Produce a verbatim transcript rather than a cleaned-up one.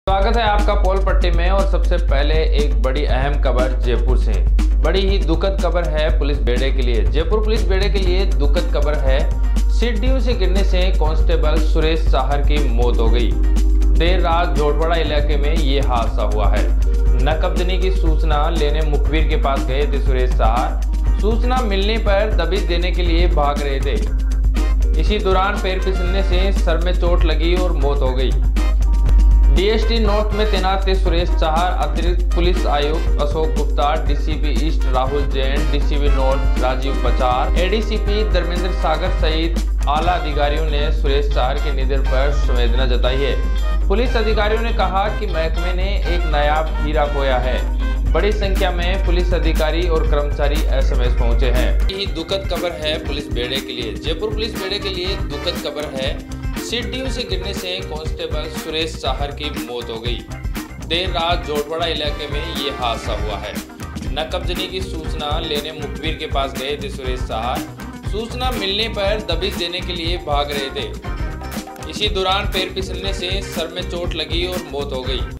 स्वागत है आपका पोल पट्टी में। और सबसे पहले एक बड़ी अहम खबर जयपुर से। बड़ी ही दुखद खबर है पुलिस बेड़े के लिए। जयपुर पुलिस बेड़े के लिए दुखद खबर है। सीढ़ियों से गिरने से कांस्टेबल सुरेश साहर की मौत हो गई। देर रात जोटवाड़ा इलाके में ये हादसा हुआ है। नकबजनी की सूचना लेने मुखबिर के पास गए थे सुरेश साहर। सूचना मिलने पर दबिश देने के लिए भाग रहे थे। इसी दौरान पैर फिसलने से सर में चोट लगी और मौत हो गई। डीएसटी नॉर्थ में तैनात थे सुरेश साहर। अतिरिक्त पुलिस आयुक्त Ashok Gupta, DCP east Rahul Jain, DCP north Rajeev Bachar, ADCP Dharmendra सागर सहित आला अधिकारियों ने सुरेश साहर के निधन पर संवेदना जताई है। पुलिस अधिकारियों ने कहा कि महकमे ने एक नायाब हीरा खोया है। बड़ी संख्या में पुलिस अधिकारी और कर्मचारी एसएमएस पहुंचे हैं। यही दुखद खबर है पुलिस बेड़े के लिए। जयपुर पुलिस बेड़े के लिए दुखद खबर है। सीढ़ियों से गिरने से कांस्टेबल सुरेश साहर की मौत हो गई। देर रात जोटवाड़ा इलाके में ये हादसा हुआ है। नकबजनी की सूचना लेने मुखबिर के पास गए थे सुरेश साहर। सूचना मिलने पर दबिश देने के लिए भाग रहे थे। इसी दौरान पैर फिसलने से सर में चोट लगी और मौत हो गई।